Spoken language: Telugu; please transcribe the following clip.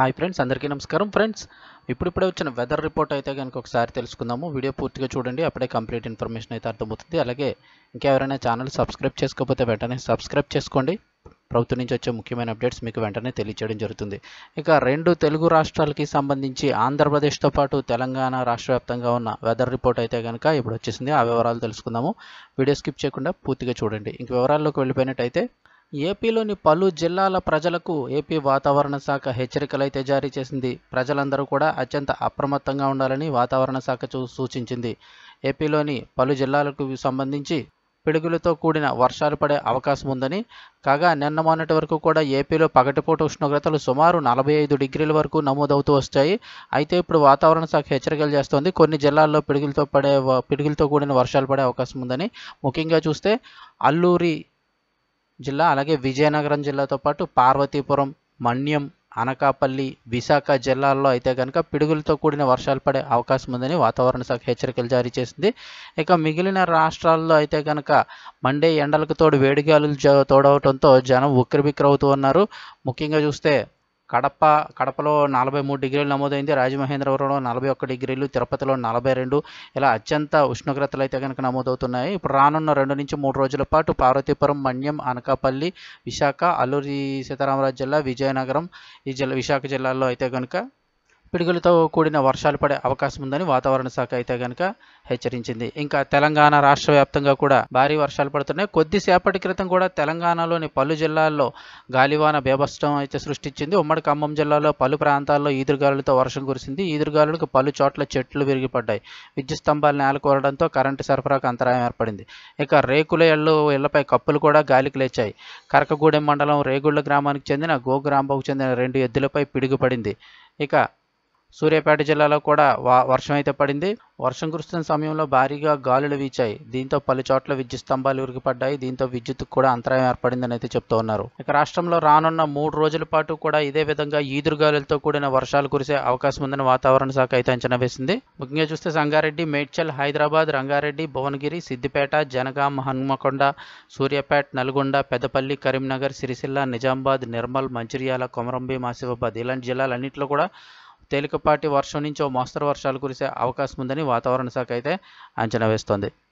హాయ్ ఫ్రెండ్స్, అందరికీ నమస్కారం. ఫ్రెండ్స్, ఇప్పుడిప్పుడే వచ్చిన వెదర్ రిపోర్ట్ అయితే కనుక ఒకసారి తెలుసుకుందాము. వీడియో పూర్తిగా చూడండి, అప్పుడే కంప్లీట్ ఇన్ఫర్మేషన్ అయితే అర్థమవుతుంది. అలాగే ఇంకెవరైనా ఛానల్ సబ్స్క్రైబ్ చేసుకోకపోతే వెంటనే సబ్స్క్రైబ్ చేసుకోండి. ప్రభుత్వం నుంచి వచ్చే ముఖ్యమైన అప్డేట్స్ మీకు వెంటనే తెలియజేయడం జరుగుతుంది. ఇక రెండు తెలుగు రాష్ట్రాలకి సంబంధించి ఆంధ్రప్రదేశ్తో పాటు తెలంగాణ రాష్ట్ర వ్యాప్తంగా ఉన్న వెదర్ రిపోర్ట్ అయితే కనుక ఇప్పుడు వచ్చేసింది. ఆ వివరాలు తెలుసుకుందాము. వీడియో స్కిప్ చేయకుండా పూర్తిగా చూడండి. ఇంక వివరాల్లోకి వెళ్ళిపోయినట్టయితే, ఏపీలోని పలు జిల్లాల ప్రజలకు ఏపీ వాతావరణ శాఖ హెచ్చరికలు అయితే జారీ చేసింది. ప్రజలందరూ కూడా అత్యంత అప్రమత్తంగా ఉండాలని వాతావరణ శాఖ సూచించింది. ఏపీలోని పలు జిల్లాలకు సంబంధించి పిడుగులతో కూడిన వర్షాలు పడే అవకాశం ఉందని, కాగా నిన్న మొన్నటి వరకు కూడా ఏపీలో పగటిపూట ఉష్ణోగ్రతలు సుమారు 45 డిగ్రీల వరకు నమోదవుతూ వచ్చాయి. అయితే ఇప్పుడు వాతావరణ శాఖ హెచ్చరికలు చేస్తోంది. కొన్ని జిల్లాల్లో పిడుగులతో కూడిన వర్షాలు పడే అవకాశం ఉందని. ముఖ్యంగా చూస్తే అల్లూరి జిల్లా, అలాగే విజయనగరం జిల్లాతో పాటు పార్వతీపురం, మన్యం, అనకాపల్లి, విశాఖ జిల్లాల్లో అయితే కనుక పిడుగులతో కూడిన వర్షాలు పడే అవకాశం ఉందని వాతావరణ శాఖ హెచ్చరికలు జారీ చేసింది. ఇక మిగిలిన రాష్ట్రాల్లో అయితే కనుక మండే ఎండలకు తోడు వేడిగాలులు తోడవడంతో జనం ఉక్కిరిబిక్కిరవుతూ ఉన్నారు. ముఖ్యంగా చూస్తే కడపలో 43 డిగ్రీలు నమోదైంది. రాజమహేంద్రవరంలో 41 డిగ్రీలు, తిరుపతిలో 42, ఇలా అత్యంత ఉష్ణోగ్రతలు అయితే కనుక నమోదవుతున్నాయి. ఇప్పుడు రానున్న 2 నుంచి 3 రోజుల పాటు పార్వతీపురం, మన్యం, అనకాపల్లి, విశాఖ, అల్లూరి సీతారామరాజు జిల్లా, విజయనగరం, విశాఖ జిల్లాల్లో అయితే కనుక పిడుగులతో కూడిన వర్షాలు పడే అవకాశం ఉందని వాతావరణ శాఖ అయితే కనుక హెచ్చరించింది. ఇంకా తెలంగాణ రాష్ట్ర వ్యాప్తంగా కూడా భారీ వర్షాలు పడుతున్నాయి. కొద్దిసేపటి క్రితం కూడా తెలంగాణలోని పలు జిల్లాల్లో గాలివాన బీభత్సం అయితే సృష్టించింది. ఉమ్మడి ఖమ్మం జిల్లాలో పలు ప్రాంతాల్లో ఈదురుగాలులతో వర్షం కురిసింది. ఈదురుగాలులకు పలు చోట్ల చెట్లు విరిగిపడ్డాయి. విద్యుత్ స్తంభాలు నేలకూరడంతో కరెంటు సరఫరాకు అంతరాయం ఏర్పడింది. ఇక రేకుల ఇళ్లపై కప్పులు కూడా గాలికి లేచాయి. కరకగూడెం మండలం రేగుళ్ల గ్రామానికి చెందిన గోగ్రాంబాకు చెందిన 2 ఎద్దులపై పిడుగు పడింది. ఇక సూర్యాపేట జిల్లాలో కూడా వర్షం అయితే పడింది. వర్షం కురుస్తున్న సమయంలో భారీగా గాలులు వీచాయి. దీంతో పలు చోట్ల విద్యుత్ స్తంభాలు విరిగిపడ్డాయి. దీంతో విద్యుత్తుకు కూడా అంతరాయం ఏర్పడిందని అయితే చెప్తూ ఉన్నారు. ఇక రాష్ట్రంలో రానున్న 3 రోజుల పాటు కూడా ఇదే విధంగా ఈదురుగాలులతో కూడిన వర్షాలు కురిసే అవకాశం ఉందని వాతావరణ శాఖ అయితే అంచనా వేసింది. ముఖ్యంగా చూస్తే సంగారెడ్డి, మేడ్చల్, హైదరాబాద్, రంగారెడ్డి, భువనగిరి, సిద్దిపేట, జనగాం, హన్మకొండ, సూర్యాపేట, నల్గొండ, పెద్దపల్లి, కరీంనగర్, సిరిసిల్ల, నిజామాబాద్, నిర్మల్, మంచిర్యాల, కొమరంభీం, ఆసిఫాబాద్ ఇలాంటి జిల్లాలన్నింటిలో కూడా తేలికపాటి వర్షం నుంచి ఓ మోస్తరు వర్షాలు కురిసే అవకాశం ఉందని వాతావరణ శాఖ అయితే అంచనా వేస్తోంది.